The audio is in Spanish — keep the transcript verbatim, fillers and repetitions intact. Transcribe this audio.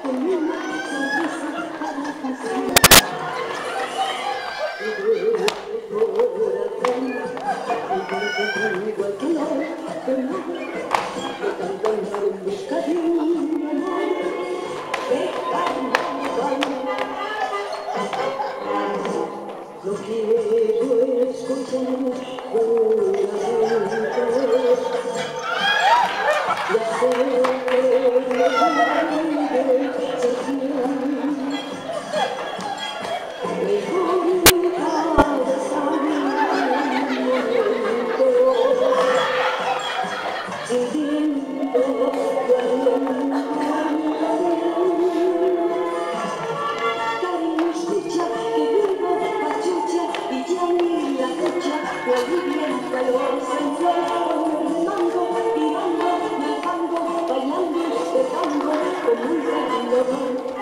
con una sonrisa para pasión. Corazón, igual que no, de nuevo, de tanto andar en busca de un amor, de carnaval. No quiero escuchar juramentos, ya sé que me el calor sensual, con el mango, tirando del fango, bailando este tango con un segundo.